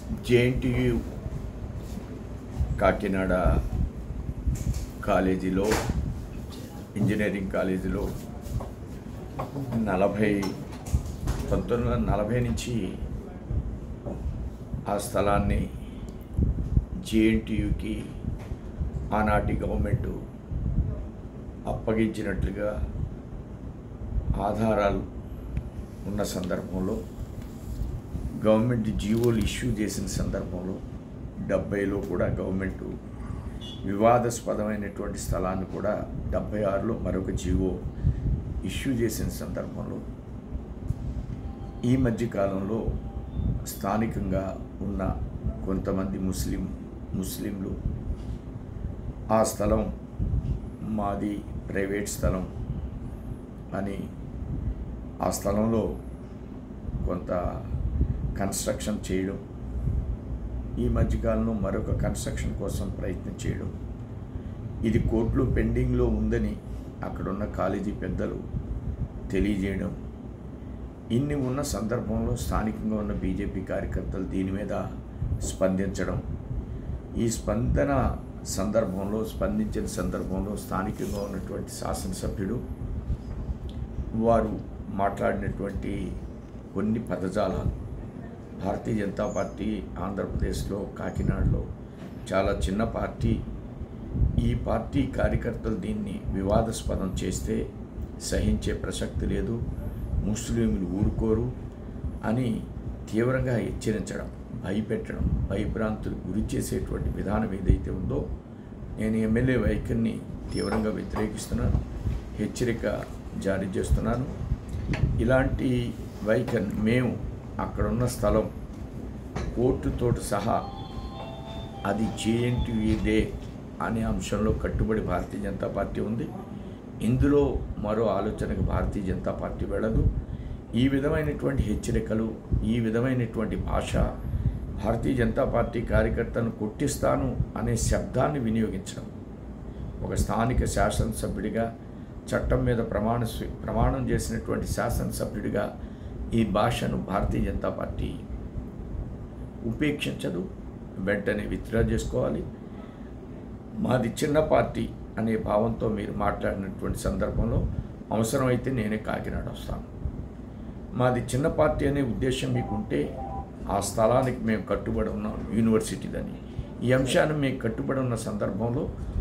JNTU Kakinada కాలేజీలో engineering కాలేజీలో 1940 నుంచి ఆ స్థలాన్ని జేఎన్టీయుకి ఆనాటి గవర్నమెంట్ అప్పగించినట్లుగా ఆధారాలు ఉన్న సందర్భంలో గవర్నమెంట్ జీవోలు ఇష్యూ చేసిన సందర్భంలో 70లో కూడా గవర్నమెంట్ వివాదాస్పదమైనటువంటి స్థలాన్ని కూడా 76లో మరొక జీవో ఇష్యూ చేసిన సందర్భంలో ఈ మధ్యకాలంలో స్థానికంగా ఉన్న కొంతమంది ముస్లింలు ఆ స్థలం మాది ప్రైవేట్ స్థలం అని ఆ స్థలంలో కొంత కన్స్ట్రక్షన్ చేయడం, ఈ మధ్యకాలంలో మరొక కన్స్ట్రక్షన్ కోసం ప్రయత్నం చేయడం, ఇది కోర్టులో పెండింగ్లో ఉందని అక్కడున్న కాలేజీ పెద్దలు తెలియజేయడం, ఇన్ని ఉన్న సందర్భంలో స్థానికంగా ఉన్న బీజేపీ కార్యకర్తలు దీని మీద స్పందించడం, ఈ స్పందించిన సందర్భంలో స్థానికంగా ఉన్నటువంటి శాసనసభ్యుడు వారు మాట్లాడినటువంటి కొన్ని పదజాలాలు భారతీయ జనతా పార్టీ ఆంధ్రప్రదేశ్లో కాకినాడలో చాలా చిన్న పార్టీ, ఈ పార్టీ కార్యకర్తలు దీన్ని వివాదాస్పదం చేస్తే సహించే ప్రసక్తి లేదు, ముస్లింలు ఊరుకోరు అని తీవ్రంగా హెచ్చరించడం, భయపెట్టడం, భయభ్రాంతులు గురి చేసేటువంటి విధానం ఏదైతే ఉందో నేను ఎమ్మెల్యే వైఖరిని తీవ్రంగా వ్యతిరేకిస్తున్నాను, హెచ్చరిక జారీ చేస్తున్నాను. ఇలాంటి వైఖరి మేము అక్కడున్న స్థలం కోర్టుతో సహా అది జేఎన్టీయూదే అనే అంశంలో కట్టుబడి భారతీయ జనతా పార్టీ ఉంది. ఇందులో మరో ఆలోచనకు భారతీయ జనతా పార్టీ వెళ్ళదు. ఈ విధమైనటువంటి హెచ్చరికలు, ఈ విధమైనటువంటి భాష భారతీయ జనతా పార్టీ కార్యకర్తలను కొట్టిస్తాను అనే శబ్దాన్ని వినియోగించడం, ఒక స్థానిక శాసనసభ్యుడిగా చట్టం మీద ప్రమాణం చేసినటువంటి శాసనసభ్యుడిగా ఈ భాషను భారతీయ జనతా పార్టీ ఉపేక్షించదు, వెంటనే విత్డ్రా చేసుకోవాలి. మాది చిన్న పార్టీ అనే భావంతో మీరు మాట్లాడినటువంటి సందర్భంలో అవసరమైతే నేనే కాకినాడ వస్తాను. మాది చిన్న పార్టీ అనే ఉద్దేశం మీకుంటే ఆ స్థలానికి మేము కట్టుబడి ఉన్నాం, యూనివర్సిటీదని. ఈ అంశాన్ని మేము కట్టుబడి ఉన్న సందర్భంలో